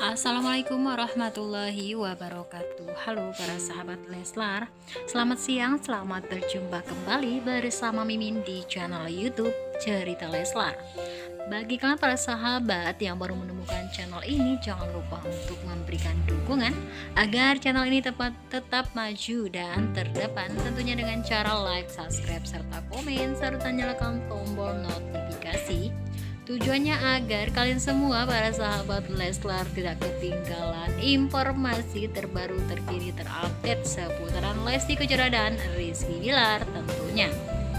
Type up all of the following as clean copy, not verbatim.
Assalamualaikum warahmatullahi wabarakatuh. Halo para sahabat Leslar, selamat siang, selamat berjumpa kembali bersama Mimin di channel YouTube Cerita Leslar. Bagi kalian para sahabat yang baru menemukan channel ini, jangan lupa untuk memberikan dukungan agar channel ini tetap maju dan terdepan, tentunya dengan cara like, subscribe, serta komen, serta nyalakan tombol notifikasi. Tujuannya agar kalian semua para sahabat Leslar tidak ketinggalan informasi terbaru, terkini, terupdate seputaran Lesti Kejora dan Rizky Bilar tentunya.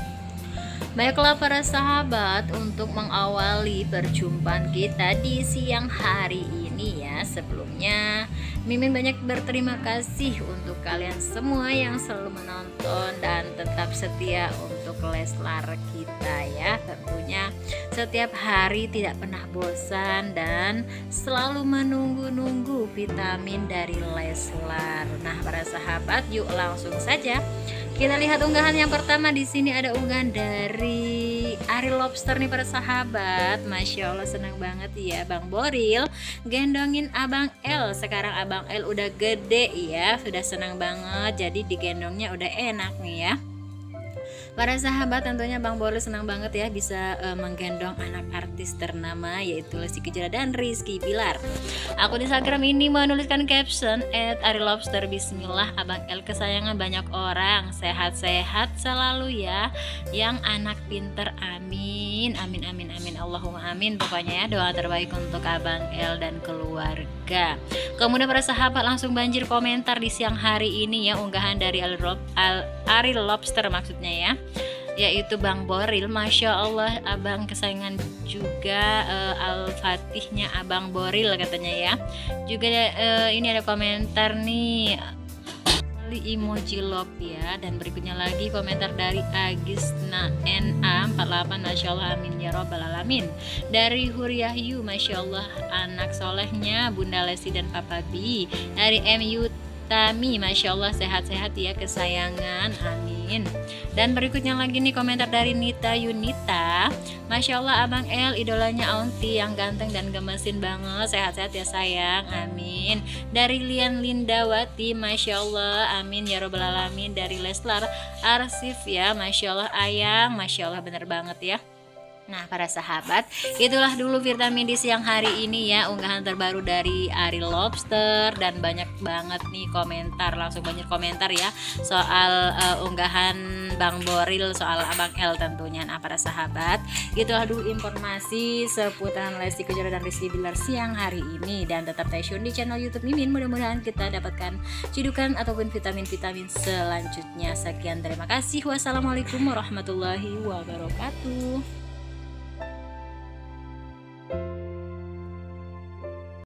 Baiklah para sahabat, untuk mengawali perjumpaan kita di siang hari ini ya, sebelumnya Mimin banyak berterima kasih untuk kalian semua yang selalu menonton dan tetap setia untuk Leslar kita ya. Tentunya setiap hari tidak pernah bosan dan selalu menunggu-nunggu vitamin dari Leslar. Nah para sahabat, yuk langsung saja kita lihat unggahan yang pertama. Di sini ada unggahan dari Ari Lobster nih para sahabat. Masya Allah, senang banget ya Bang Boril gendongin Abang L. Sekarang Abang L udah gede ya, sudah senang banget, jadi digendongnya udah enak nih ya. Para sahabat, tentunya Bang Boril senang banget ya bisa menggendong anak artis ternama yaitu Lesti Kejora dan Rizky Bilar. Akun Instagram ini menuliskan caption @arilobster, bismillah Abang L kesayangan banyak orang, sehat-sehat selalu ya, yang anak pinter, amin amin amin amin Allahumma amin. Pokoknya ya doa terbaik untuk Abang L dan keluarga. Kemudian para sahabat, langsung banjir komentar di siang hari ini ya, unggahan dari Ari Lobster maksudnya ya, yaitu Bang Boril. Masya Allah, abang kesayangan juga, Al-Fatihnya Abang Boril katanya ya. Juga ini ada komentar nih, emoji love ya. Dan berikutnya lagi komentar dari Agisna NA48, Masya Allah amin ya robbal alamin. Dari Huriyahyu, Masya Allah anak solehnya Bunda Lesti dan Papa B. Dari MU Tami, Masya Allah sehat-sehat ya kesayangan, amin. Dan berikutnya lagi nih komentar dari Nita Yunita, Masya Allah Abang L idolanya Aunty yang ganteng dan gemesin banget, sehat-sehat ya sayang, amin. Dari Lian Lindawati, Masya Allah amin ya robbal alamin. Dari Leslar Arsif ya, Masya Allah ayang, Masya Allah bener banget ya. Nah para sahabat, itulah dulu vitamin di siang hari ini ya, unggahan terbaru dari Ari Lobster. Dan banyak banget nih komentar, langsung banyak komentar ya soal unggahan Bang Boril soal Abang L tentunya. Nah para sahabat, itulah dulu informasi seputaran Lesti Kejora dan Rizky Bilar siang hari ini. Dan tetap stay tune di channel YouTube Mimin, mudah-mudahan kita dapatkan cidukan ataupun vitamin-vitamin selanjutnya. Sekian, terima kasih, wassalamualaikum warahmatullahi wabarakatuh.